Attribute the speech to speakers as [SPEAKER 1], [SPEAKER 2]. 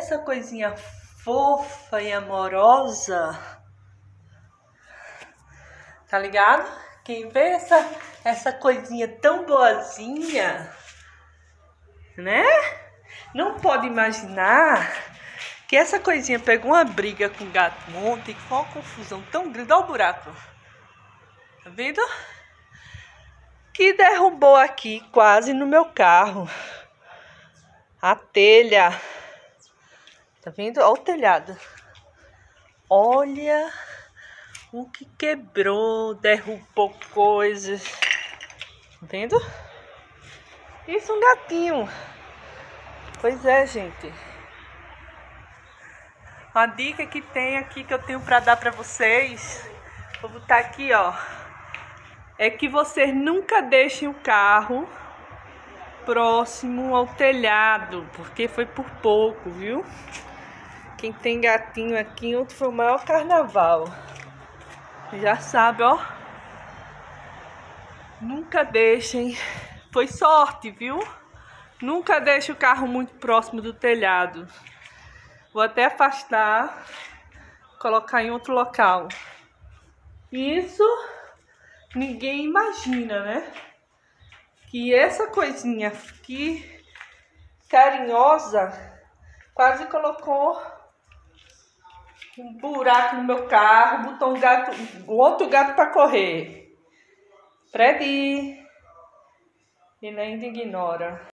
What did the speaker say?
[SPEAKER 1] essa coisinha fofa e amorosa, tá ligado? Quem vê essa coisinha tão boazinha, né? Não pode imaginar que essa coisinha pegou uma briga com o gato ontem e foi uma confusão tão grande. Olha o buraco. Tá vendo? Que derrubou aqui quase no meu carro. A telha. Tá vendo? Olha o telhado. Olha o que quebrou, derrubou coisas. Tá vendo? Isso, um gatinho. Pois é, gente. Uma dica que tem aqui que eu tenho para dar para vocês, vou botar aqui, ó, é que vocês nunca deixem o carro próximo ao telhado, porque foi por pouco, viu? Quem tem gatinho aqui, ontem foi o maior carnaval. Já sabe, ó. Nunca deixem, foi sorte, viu? Nunca deixe o carro muito próximo do telhado. Vou até afastar, colocar em outro local. Isso ninguém imagina, né? Que essa coisinha aqui, carinhosa, quase colocou um buraco no meu carro, botou um outro gato para correr. Freddy, ele ainda ignora.